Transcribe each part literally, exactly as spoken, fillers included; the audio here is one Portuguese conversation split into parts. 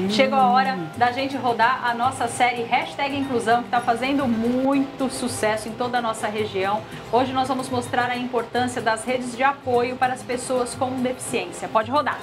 Chegou a hora da gente rodar a nossa série Hashtag Inclusão, que está fazendo muito sucesso em toda a nossa região. Hoje nós vamos mostrar a importância das redes de apoio para as pessoas com deficiência. Pode rodar!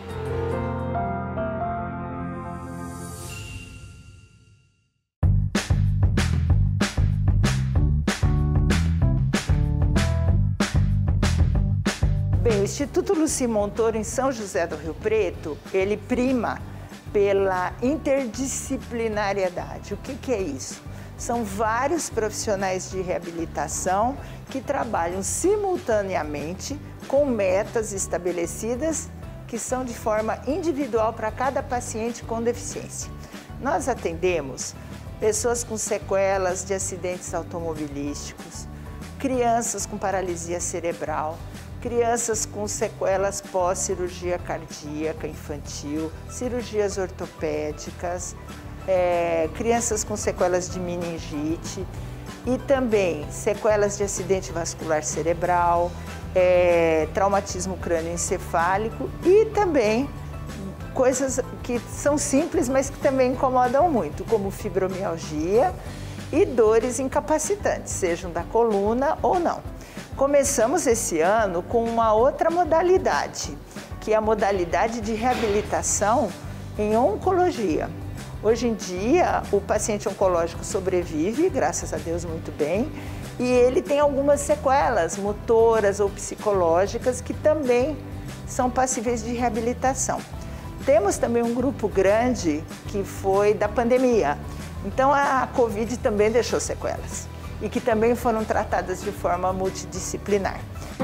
Bem, o Instituto Luci Montoro, em São José do Rio Preto, ele prima pela interdisciplinariedade. O que que é isso? São vários profissionais de reabilitação que trabalham simultaneamente com metas estabelecidas que são de forma individual para cada paciente com deficiência. Nós atendemos pessoas com sequelas de acidentes automobilísticos, crianças com paralisia cerebral, crianças com sequelas pós-cirurgia cardíaca infantil, cirurgias ortopédicas, é, crianças com sequelas de meningite e também sequelas de acidente vascular cerebral, é, traumatismo crânioencefálico e também coisas que são simples, mas que também incomodam muito, como fibromialgia e dores incapacitantes, sejam da coluna ou não. Começamos esse ano com uma outra modalidade, que é a modalidade de reabilitação em oncologia. Hoje em dia, o paciente oncológico sobrevive, graças a Deus, muito bem, e ele tem algumas sequelas motoras ou psicológicas que também são passíveis de reabilitação. Temos também um grupo grande que foi da pandemia, então a Covid também deixou sequelas e que também foram tratadas de forma multidisciplinar.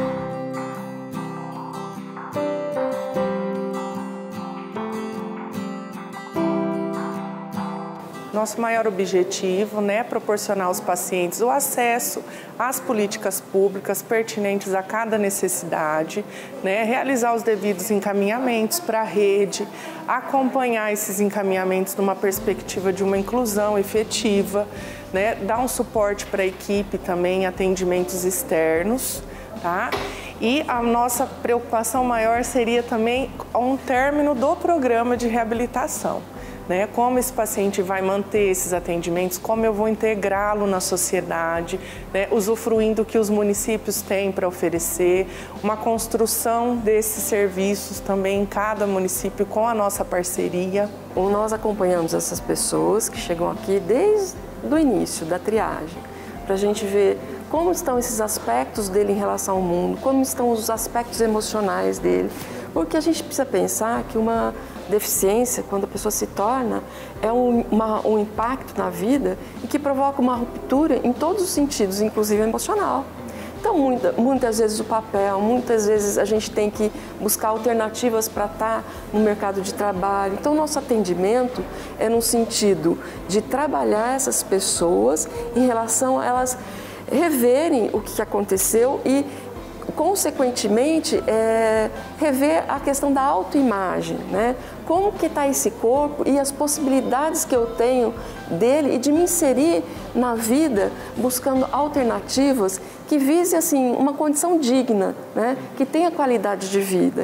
Nosso maior objetivo, né, é proporcionar aos pacientes o acesso às políticas públicas pertinentes a cada necessidade, né, realizar os devidos encaminhamentos para a rede, acompanhar esses encaminhamentos numa perspectiva de uma inclusão efetiva, né, dar um suporte para a equipe também, atendimentos externos, tá? E a nossa preocupação maior seria também um término do programa de reabilitação. Né, como esse paciente vai manter esses atendimentos, como eu vou integrá-lo na sociedade, né, usufruindo o que os municípios têm para oferecer, uma construção desses serviços também em cada município com a nossa parceria. Nós acompanhamos essas pessoas que chegam aqui desde o início da triagem, para a gente ver como estão esses aspectos dele em relação ao mundo, como estão os aspectos emocionais dele, porque a gente precisa pensar que uma deficiência, quando a pessoa se torna, é um, uma, um impacto na vida e que provoca uma ruptura em todos os sentidos, inclusive emocional. Então, muita, muitas vezes o papel, muitas vezes a gente tem que buscar alternativas para estar no mercado de trabalho. Então, nosso atendimento é no sentido de trabalhar essas pessoas em relação a elas reverem o que aconteceu e, consequentemente, é, rever a questão da autoimagem, né? Como que está esse corpo e as possibilidades que eu tenho dele e de me inserir na vida buscando alternativas que vise assim, uma condição digna, né? Que tenha qualidade de vida.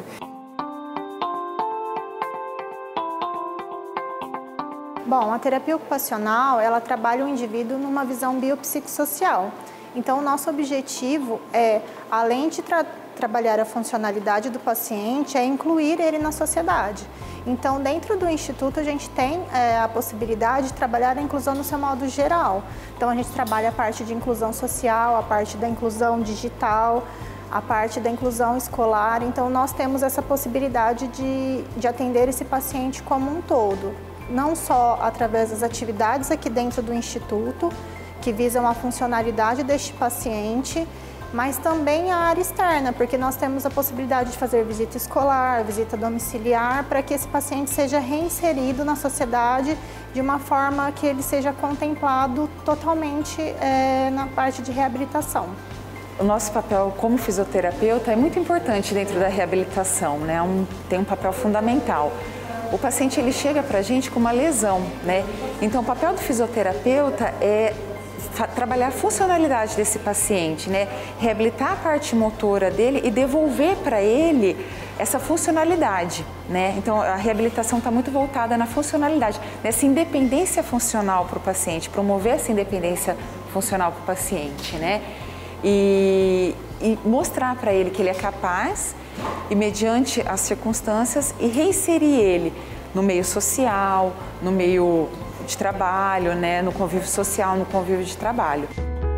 Bom, a terapia ocupacional, ela trabalha o indivíduo numa visão biopsicossocial. Então, o nosso objetivo é, além de tra trabalhar a funcionalidade do paciente, é incluir ele na sociedade. Então, dentro do Instituto, a gente tem é, a possibilidade de trabalhar a inclusão no seu modo geral. Então, a gente trabalha a parte de inclusão social, a parte da inclusão digital, a parte da inclusão escolar. Então, nós temos essa possibilidade de, de atender esse paciente como um todo. Não só através das atividades aqui dentro do Instituto, que visam a funcionalidade deste paciente, mas também a área externa, porque nós temos a possibilidade de fazer visita escolar, visita domiciliar, para que esse paciente seja reinserido na sociedade de uma forma que ele seja contemplado totalmente é, na parte de reabilitação. O nosso papel como fisioterapeuta é muito importante dentro da reabilitação, né? Um, tem um papel fundamental. O paciente ele chega para a gente com uma lesão, né? Então o papel do fisioterapeuta é trabalhar a funcionalidade desse paciente, né? Reabilitar a parte motora dele e devolver para ele essa funcionalidade, né? Então a reabilitação está muito voltada na funcionalidade, nessa independência funcional para o paciente, promover essa independência funcional para o paciente, né? E, e mostrar para ele que ele é capaz e mediante as circunstâncias e reinserir ele no meio social, no meio de trabalho, né? No convívio social, no convívio de trabalho.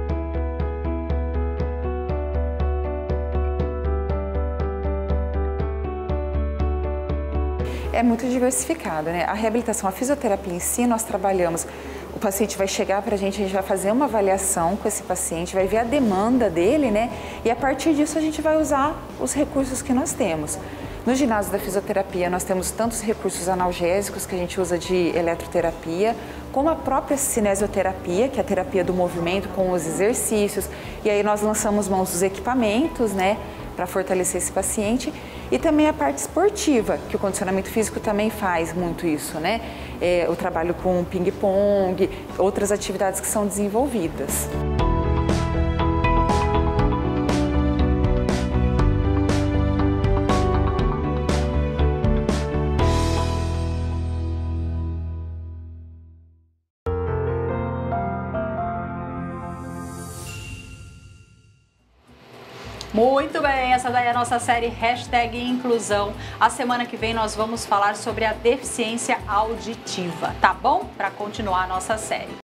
É muito diversificado, né? A reabilitação, a fisioterapia em si, nós trabalhamos, o paciente vai chegar para a gente, a gente vai fazer uma avaliação com esse paciente, vai ver a demanda dele, né? E a partir disso a gente vai usar os recursos que nós temos. No ginásio da fisioterapia nós temos tantos recursos analgésicos que a gente usa de eletroterapia, como a própria cinesioterapia, que é a terapia do movimento com os exercícios, e aí nós lançamos mãos dos equipamentos, né? Para fortalecer esse paciente, e também a parte esportiva, que o condicionamento físico também faz muito isso, né? É, o trabalho com ping-pong, outras atividades que são desenvolvidas. Muito bem, essa daí é a nossa série Hashtag Inclusão. A semana que vem nós vamos falar sobre a deficiência auditiva, tá bom? Para continuar a nossa série.